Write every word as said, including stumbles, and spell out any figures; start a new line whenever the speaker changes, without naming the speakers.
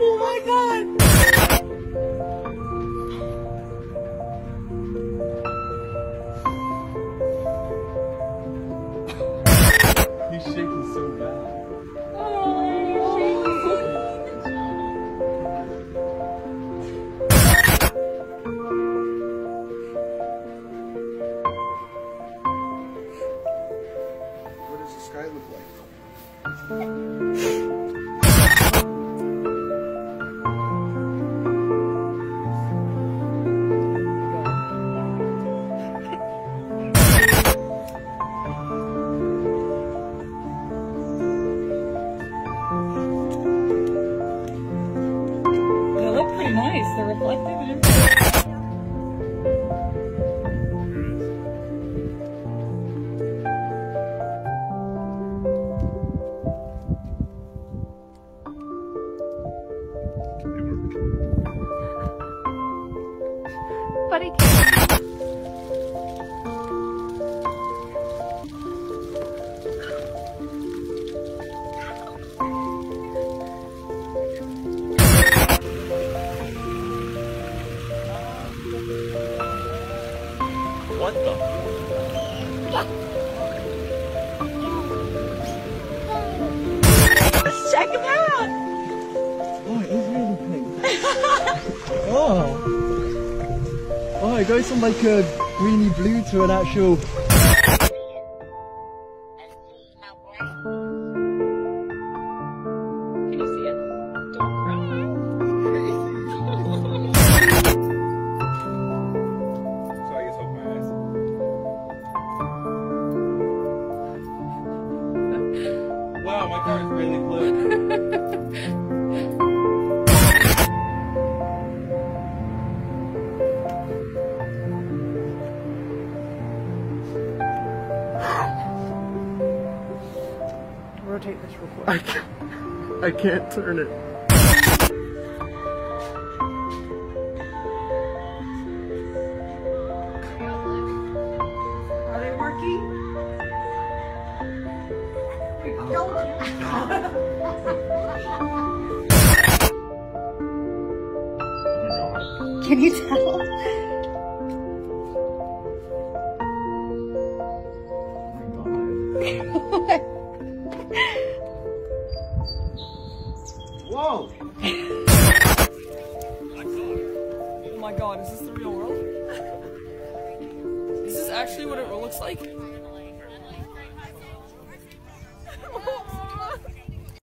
Oh my god!
He's shaking so bad.
What does the sky look like?
They look pretty nice. They're reflective and everything.
Buddy.
What the?
Let's check him out!
Oh, it is really pink. Oh. Oh, it goes from like a greeny blue to an actual.
Can you see it? Don't cry.
So I guess open my eyes.
Wow, my car is really blue.
Rotate this real quick.
I can't, I can't turn it.
Are they working?
Can you tell?
Whoa!
Oh my god, is this the real world? Is this actually what it looks like?